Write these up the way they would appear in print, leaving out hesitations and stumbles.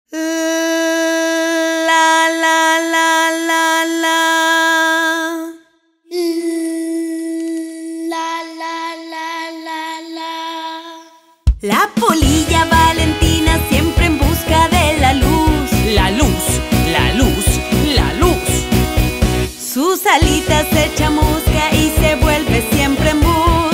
La, la, la, la, la. La, la, la, la, la. La polilla Valentina siempre en busca de la luz. La luz, la luz, la luz. Sus alitas se chamusca y se vuelve siempre en bus.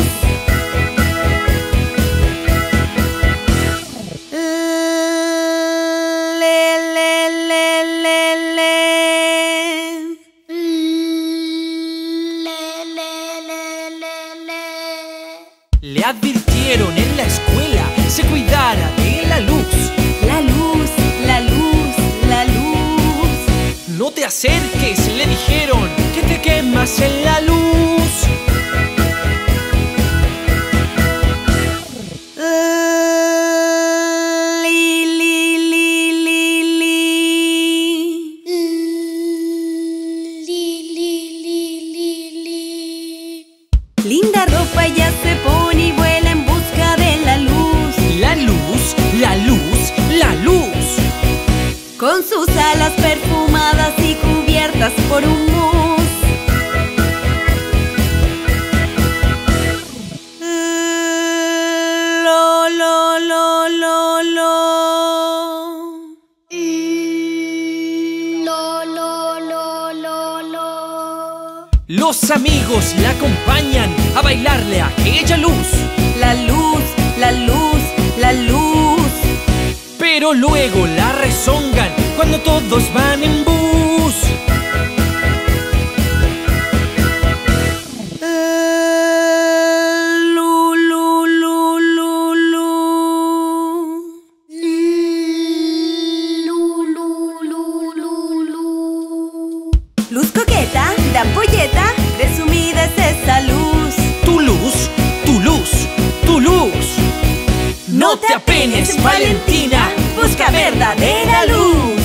Le advirtieron en la escuela se cuidara de la luz. La luz, la luz, la luz. No te acerques, le dijeron, que te quemas en la luz. Li, li, li, li, li. Li, li, li, li, li. Linda ropa ella se pone y vuela en busca de la luz. La luz, la luz, la luz. Con sus alas perfumadas y cubiertas por un mousse. Lo, lo, lo, lo, lo. Lo, lo, lo, lo, lo. Los amigos la acompañan a bailarle a aquella luz. La luz, la luz, la luz. Pero luego la rezongan cuando todos van en bus. Lu, lu, lu, lu, lu. Lu, lu, lu, lu, lu. Luz coqueta, de ampolleta, presumida es esa luz. Tu luz, tu luz, tu luz. No te apenes, Valentina, busca verdadera luz.